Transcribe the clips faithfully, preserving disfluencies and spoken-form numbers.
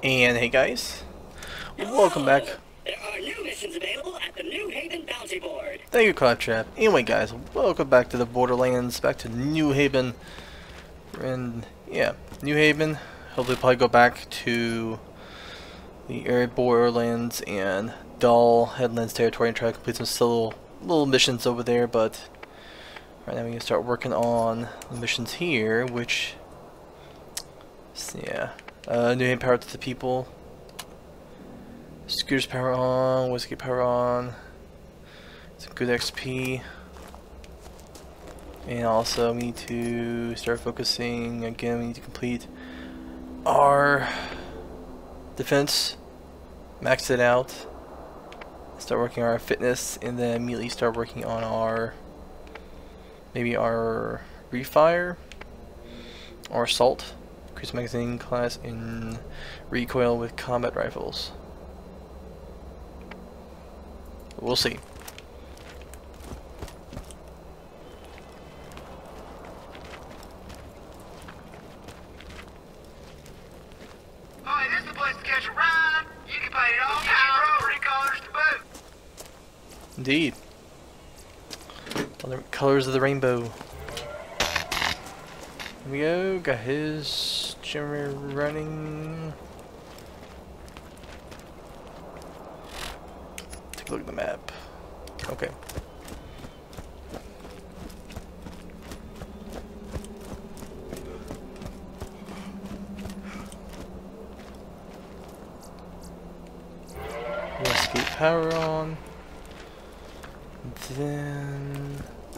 And hey guys, welcome back. There are new missions available at the New Haven Bounty Board. Thank you, Claptrap. Anyway guys, welcome back to the Borderlands, back to New Haven. And yeah, New Haven. Hopefully probably go back to the area Borderlands and Dull Headlands territory and try to complete some still little missions over there, but right now we can start working on the missions here, which yeah. Uh, New Haven power to the people. Scooters power on, Whiskey power on. Some good X P. And also we need to start focusing again, we need to complete our defense. Max it out. Start working on our fitness and then immediately start working on our maybe our refire or assault. Increase magazine class in recoil with combat rifles. We'll see. Oh, this is the place to catch a ride. You can paint it all power, three colors to boot. Indeed. All the colors of the rainbow. Here we go. Got his generator running. Take a look at the map. Okay. Escape power on. Then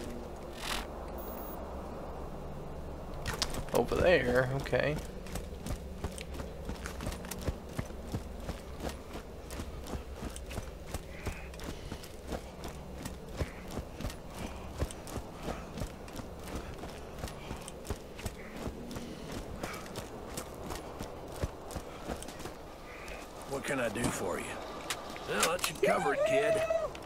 over there, okay. What can I do for you? Well, that should cover it, kid.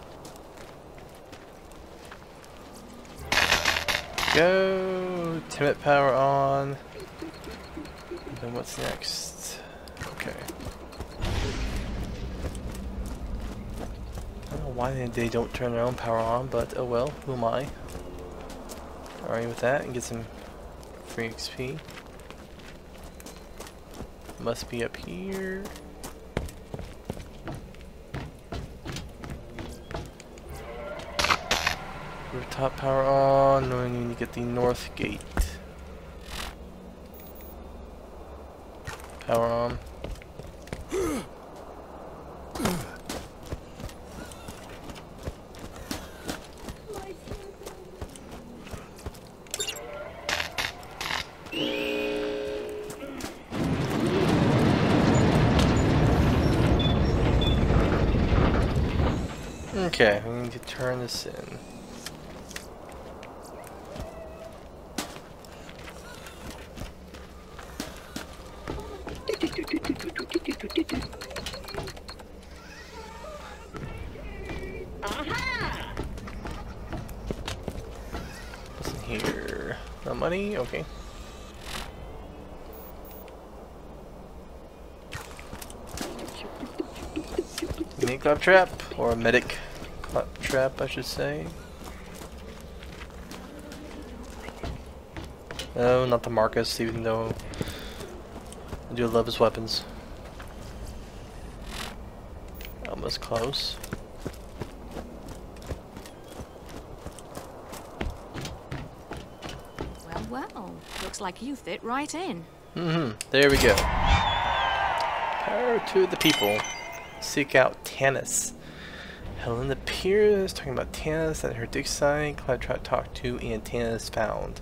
Go! Timid power on. And then what's next? Okay. I don't know why they, they don't turn their own power on, but oh well, who am I? Alright with that, and get some free X P. Must be up here. Rooftop power on, knowing you need to get the north gate. Power on. Okay, we need to turn this in. What's in here? No money? Okay. Mini Claptrap, or a medic Claptrap, I should say. No, not the Marcus, even though I do love his weapons. Almost close. Well, well, looks like you fit right in. Mm-hmm. There we go. Power to the people. Seek out Tanis. Helena Pierce talking about Tanis at her dig site. Claptrap talked to and Tanis found.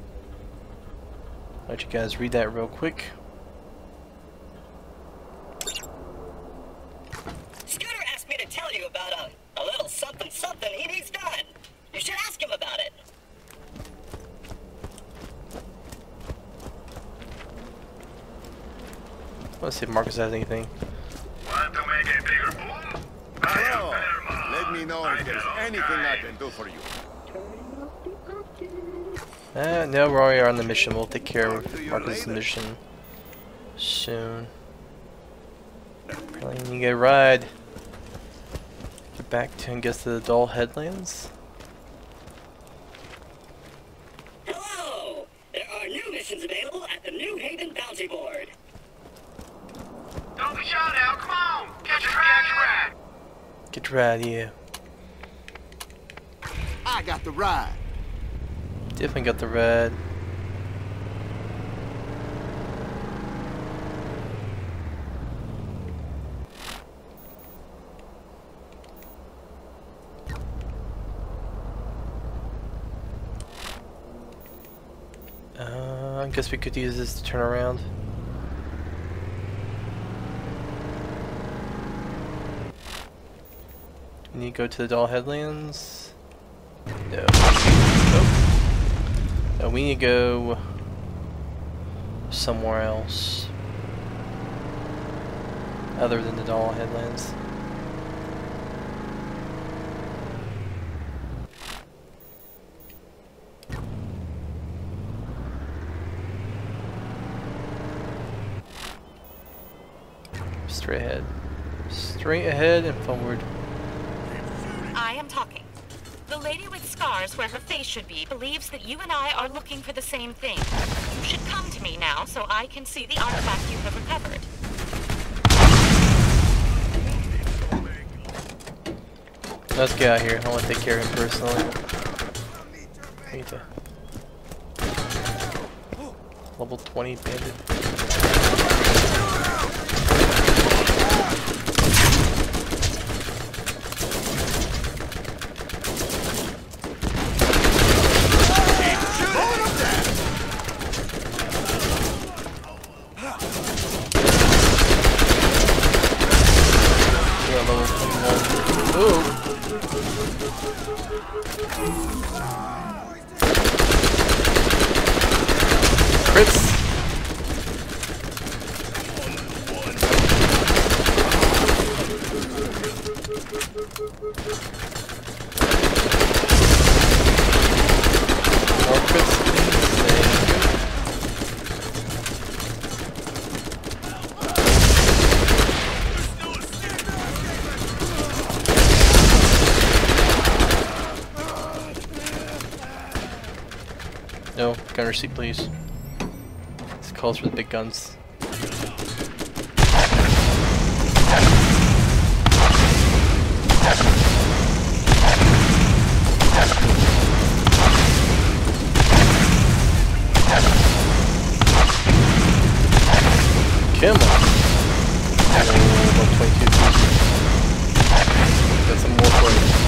I'll let you guys read that real quick. Scooter asked me to tell you about a, a little something something he needs done. You should ask him about it. Let's see if Marcus has anything. Want to make a bigger boom? Hello. Let me know if there's anything I can do for you. Uh, no, we're already on the mission. We'll take care of Marcus' mission soon. Apparently you need to ride. Get back to and get to the Dull Headlands. Hello! There are new missions available at the New Haven Bounty Board. Don't be shy now, come on! Catch a ride! Get ride, yeah. I got the ride. Definitely got the red. Uh, I guess we could use this to turn around. We need to go to the Dull Headlands. No. Nope. No, we need to go somewhere else other than the Dull Headlands. Straight ahead. Straight ahead and forward. I am talking. The lady with scars where her face should be believes that you and I are looking for the same thing. You should come to me now so I can see the artifact you have recovered. Let's get out of here. I want to take care of him personally. Need to. Level twenty bandit. No, gunner seat please. This calls for the big guns. Come on. Oh, about twenty-two. Got some more for you.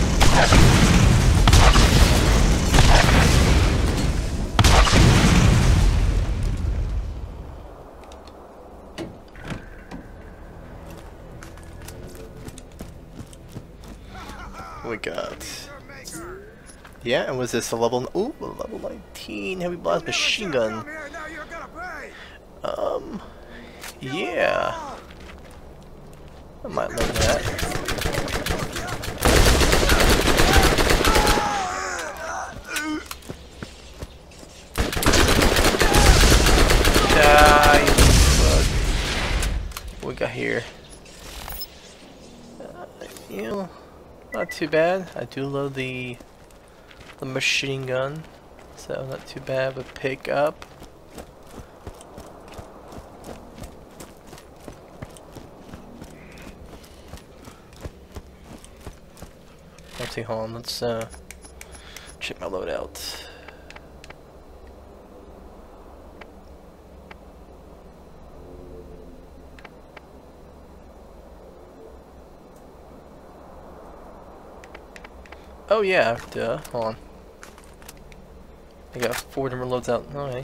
We got, yeah, and was this a level? Ooh, a level nineteen heavy blast machine gun. Um, yeah, I might learn that. Die, what we got here? Uh, you know. Not too bad. I do love the the machine gun, so not too bad of a pick up. Actually, hold on. Let's uh, check my loadout. Oh yeah, duh, hold on. I got four different loads out. Okay.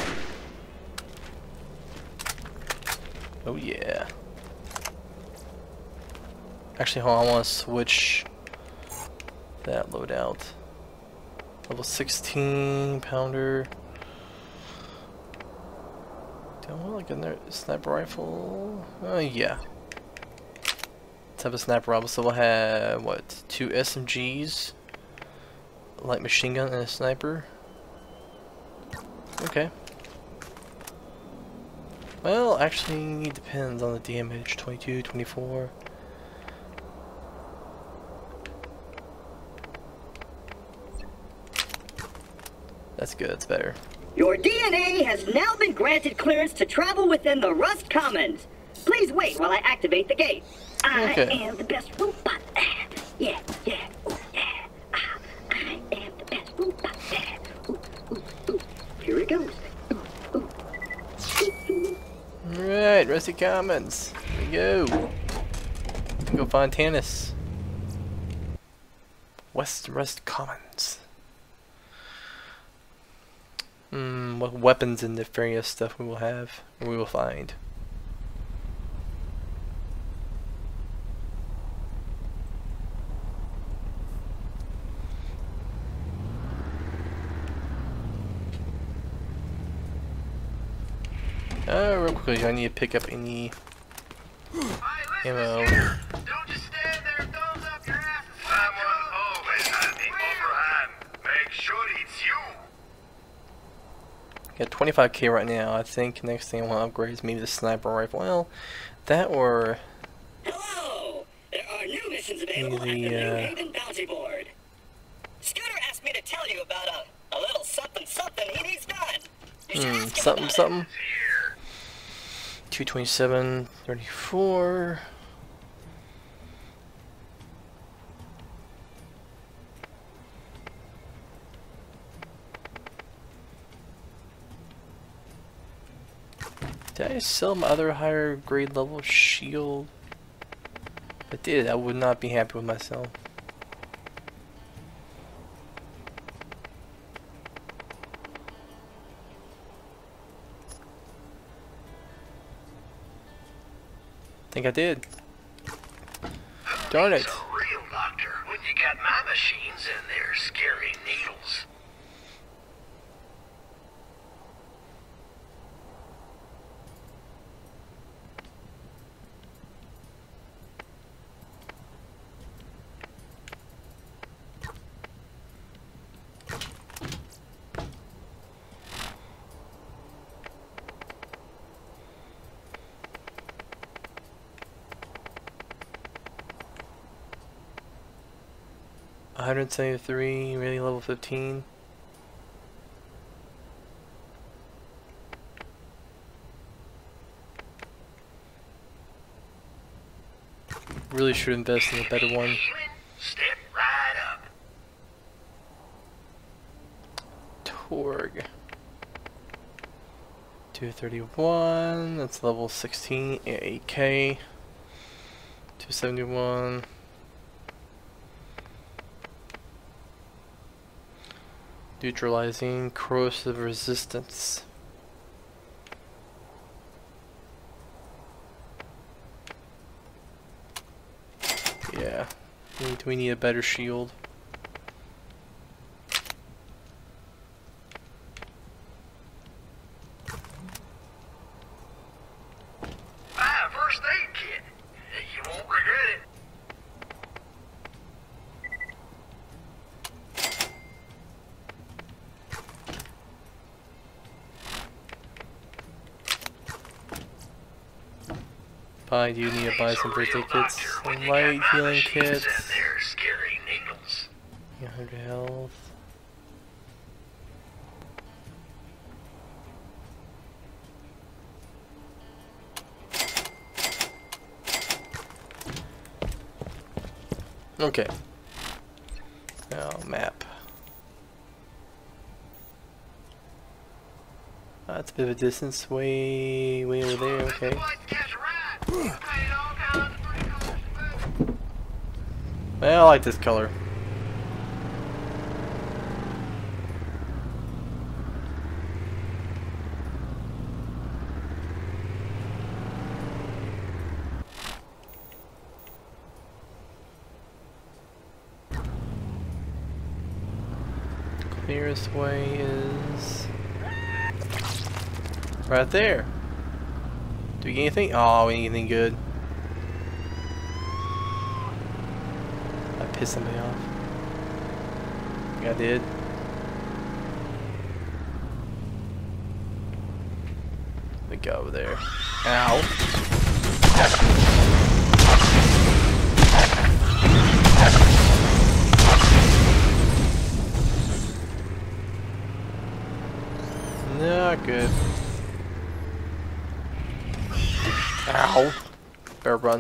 Oh yeah. Actually, hold on, I want to switch that loadout. Level sixteen pounder. Do I want like another sniper rifle? Oh yeah. Let's have a sniper rifle, so we'll have, what, two S M Gs, a light machine gun, and a sniper. Okay. Well, actually, it depends on the damage. twenty-two, twenty-four. That's good, that's better. Your D N A has now been granted clearance to travel within the Rust Commons. Please wait while I activate the gate. I Okay. am the best robot. Yeah, yeah, ooh, yeah. Ah, I am the best robot. Yeah. Ooh, ooh, ooh. Here it goes. Ooh, ooh. Ooh, ooh. Alright, Rusty Commons. Here we go. Go find Tannis. West Rust Commons. Hmm, what weapons and nefarious stuff we will have, or we will find. Uh, real quickly, I need to pick up any Hey, listen, ammo. Skinner. Don't just stand there and thumbs up your ass. Someone always has the upper hand. Make sure it's you. Got twenty-five K right now. I think next thing I want to upgrade is maybe the sniper rifle. Well, that or Hello! There are new missions available The, at the New uh, Haven Bounty Board. Scooter asked me to tell you about a, a little something something he needs done. You should hmm, ask him something about something. Here. two twenty-seven, thirty-four. Did I sell my other higher grade level shield? If I did, I would not be happy with myself. I think I did. Darn it. He's a real doctor when you got my machines in there scary needles. one seventy-three, really level fifteen. Really should invest in a better one. Step right up. Torg. two thirty-one, that's level sixteen, yeah, eight K. two seventy-one. Neutralizing corrosive resistance. Yeah, we need, we need a better shield. Ah, first aid kit. You won't regret it. Probably do need to buy some first aid kits, When some you got light my healing machines kits, in there scary needles. one hundred health. Okay. Now map. That's a bit of a distance, way, way over there. This is Okay. the place to catch a ride. You can paint all kinds of pretty colors to boot. Well, I like this color. Clearest way is right there. Do we get anything? Oh, we need anything good. I pissed somebody off. I think I did. Let me go over there. Ow. Not good. Ow. Better run.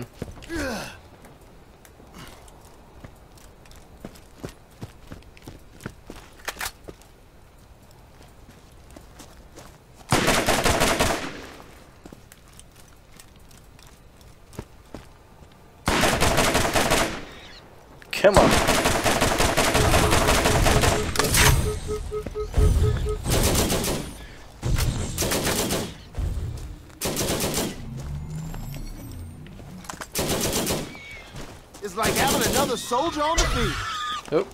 Come on. It's like having another soldier on the field. Oh.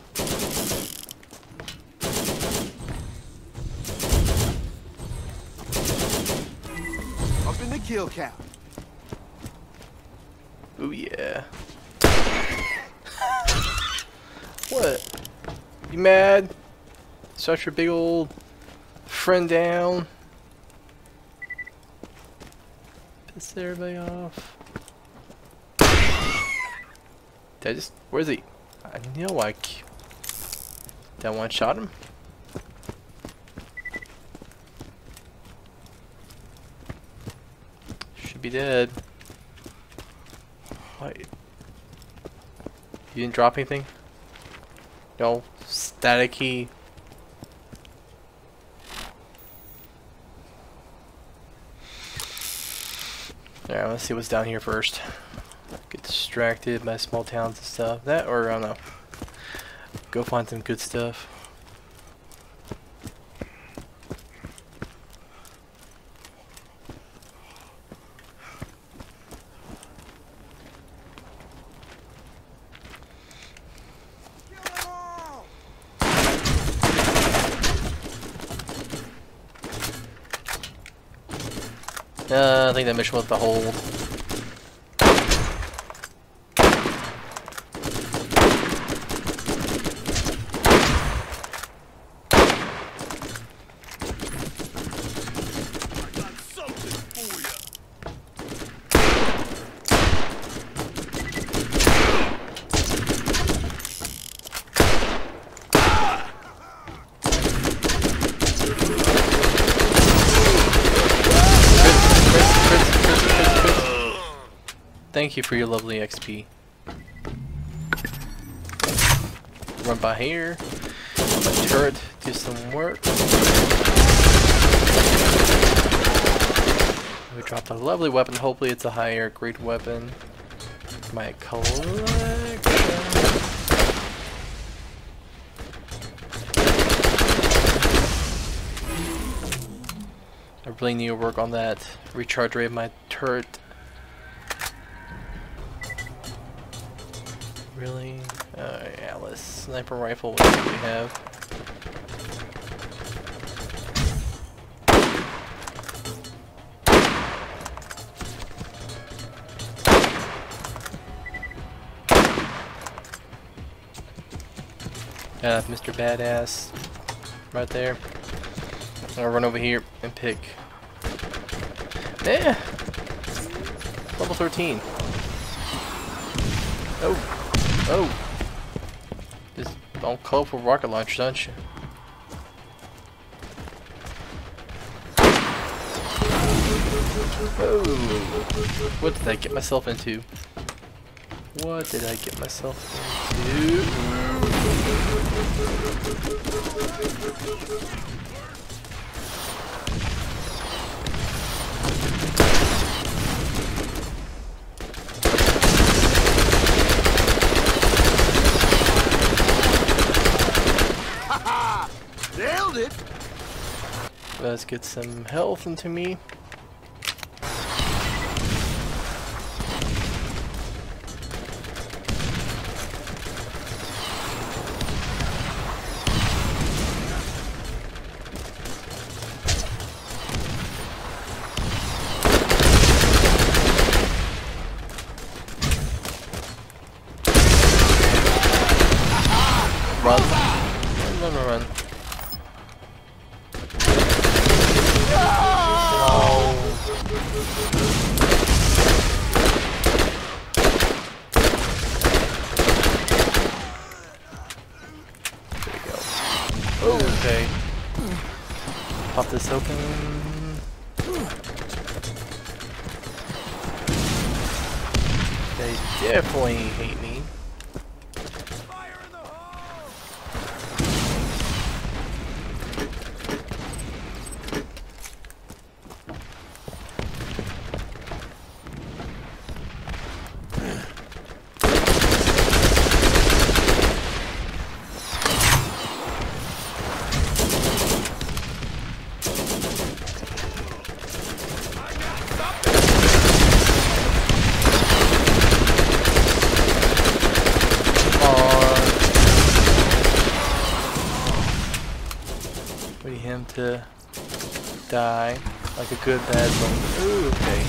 Up in the kill count. Ooh yeah. What? You mad? Shut your big old friend down. Piss everybody off. Did I just... Where's he? I know I... Did I one shot him? Should be dead. Wait. You didn't drop anything? No? Static key? Alright, let's see what's down here first. Get distracted by small towns and stuff. That, or I don't know. Go find some good stuff. Uh, I think that mission was the hold. Thank you for your lovely X P. Run by here. My turret, do some work. We dropped a lovely weapon. Hopefully it's a higher grade weapon. My collection. I really need to work on that recharge rate of my turret. Really? Uh, yeah, let's sniper rifle. What do we have? Yeah, Mister Badass right there. I'm gonna run over here and pick. Yeah, level thirteen. Oh. Oh! Just don't call for rocket launchers, don't you? Oh! What did I get myself into? What did I get myself into? Nailed it. Let's get some health into me. Run. Run, run, run. No. Okay. Pop this open. They definitely hate me. Him to die like a good bad zombie. Ooh, okay.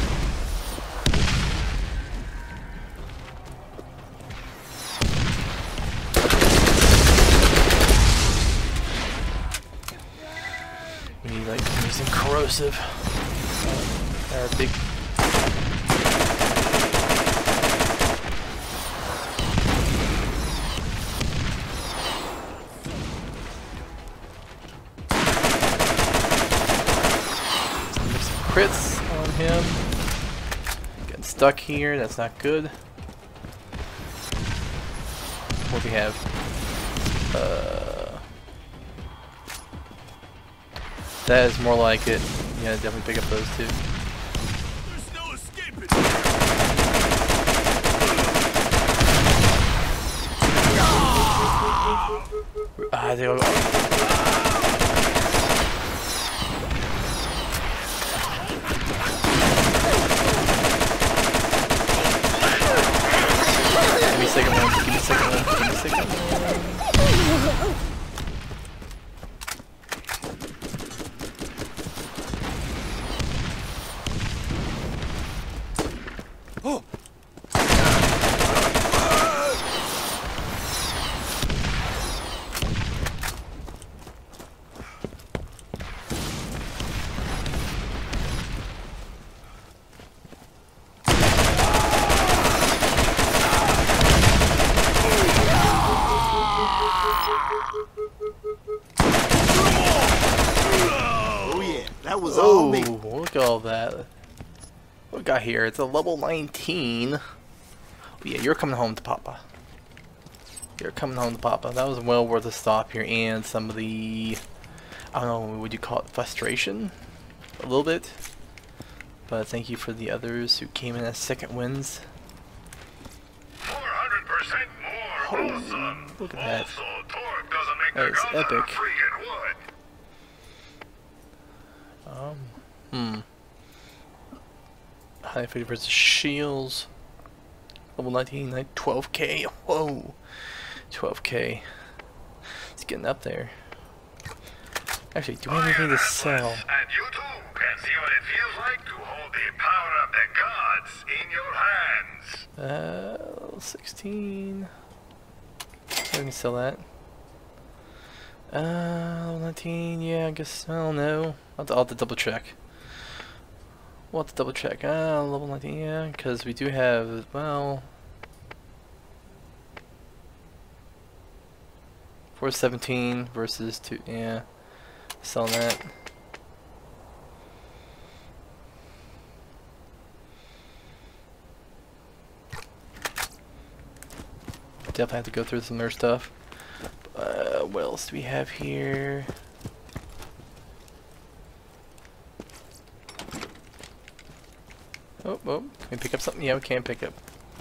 We need like using corrosive. Uh, big. Crits on him. Getting stuck here, that's not good. What do we have? Uh, that is more like it. Yeah, definitely pick up those two. There's no escaping. Ah, they go. Give me a second one, give me a second one, give me a second one. Oh! Oh yeah, that was all Oh, me. look at all that. What we got here? It's a level nineteen. Oh, yeah, you're coming home to Papa. You're coming home to Papa. That was well worth a stop here, and some of the, I don't know, would you call it frustration? A little bit. But thank you for the others who came in as second wins. four hundred percent more. Awesome. Look at that. Also, torque doesn't make That the is guns out of epic. freaking wood. Um, hmm. High fifty versus Shields. Level nineteen, twelve K. Whoa. twelve K. It's getting up there. Actually, do we have anything to sell? And you too can see what it feels like to hold the power of the gods in your hands. Uh, sixteen. I can sell that. Uh, level nineteen, yeah, I guess, I don't know. I'll, I'll have to double check. We'll have to double check. Uh, level nineteen, yeah, because we do have, well, four seventeen versus two, yeah, selling that. Definitely have to go through some more stuff. Uh, what else do we have here? Oh, oh, can we pick up something? Yeah, we can pick up.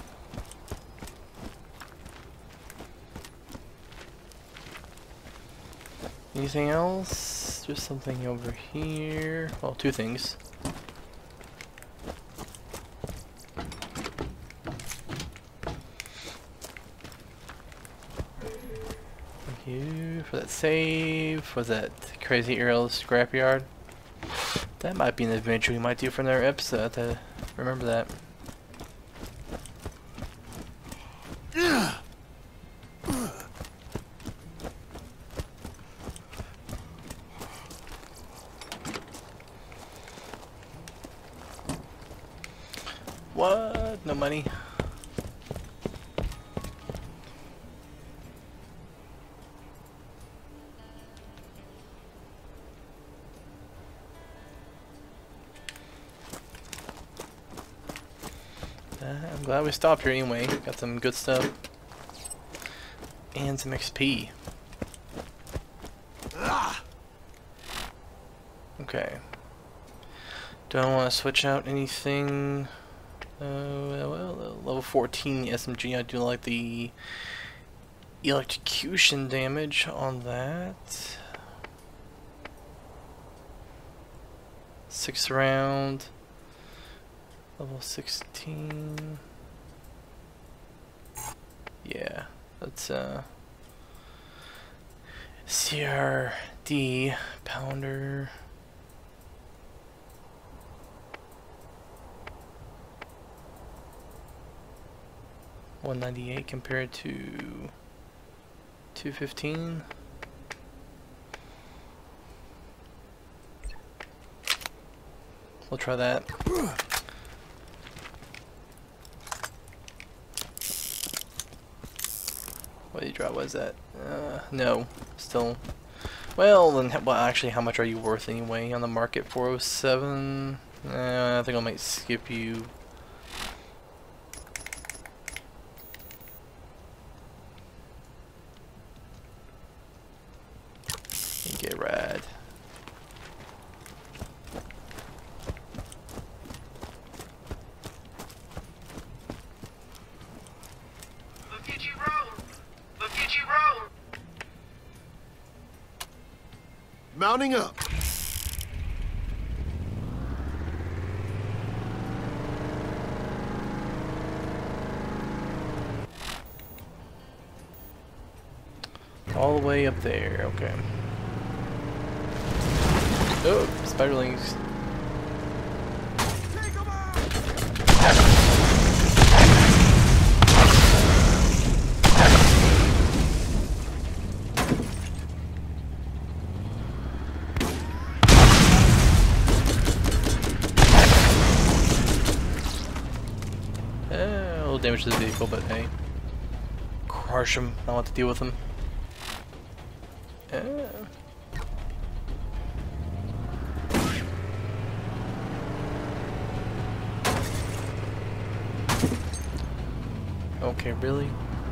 Anything else? There's something over here. Well, two things. Thank you for that save. Was that Crazy Earl's Scrapyard? That might be an adventure we might do for another episode. To remember that. What? No money? Uh, I'm glad we stopped here anyway. Got some good stuff. And some X P. Okay. Don't want to switch out anything. Uh, well, level fourteen S M G. I do like the electrocution damage on that. Six round. Level sixteen. Yeah, that's uh. C R D pounder. one ninety-eight compared to two fifteen. We'll try that. What did you drop? What is that? Uh, no, still. Well, then, well, actually, how much are you worth anyway on the market? four oh seven. Uh, I think I might skip you. Get rad. Look at you roll. Look at you roll. Mounting up. All the way up there, okay. Oh, spiderlings. Uh, a little damage to the vehicle, but hey. Crush them. I don't want to deal with them. Uh. Okay, really?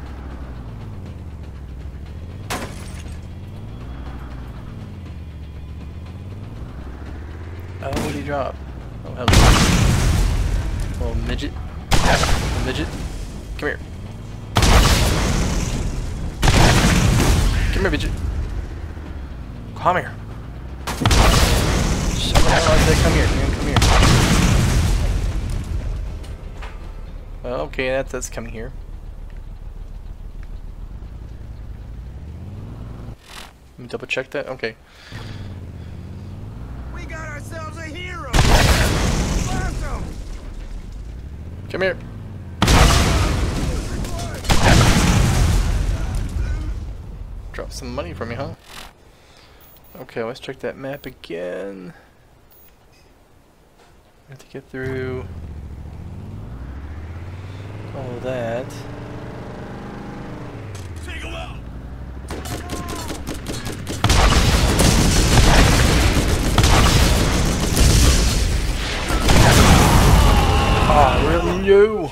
Oh, what did he drop? Oh, hell. Little midget. Little midget. Come here. Come here, midget. Come here. Someone else said come here. Come here. Well, okay, that, that's coming here. Let me double check that. Okay. We got ourselves a hero. Awesome. Come here. Drop some money for me, huh? Okay, let's check that map again. I have to get through all of that. Take him out. Oh, really? You?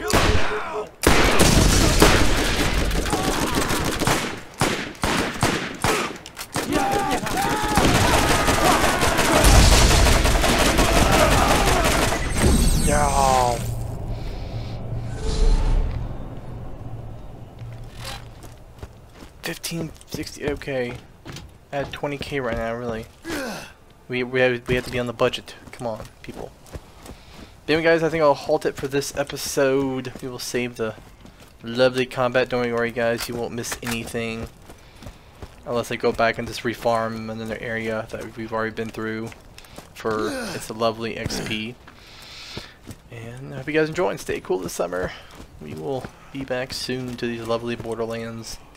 No. Fifteen sixty. Okay, I had twenty K right now. Really, we we have, we have to be on the budget. Come on, people. Anyway, guys, I think I'll halt it for this episode. We will save the lovely combat. Don't worry, guys, you won't miss anything unless I go back and just refarm another area that we've already been through for it's a lovely X P. And I hope you guys enjoy and stay cool this summer. We will be back soon to these lovely Borderlands.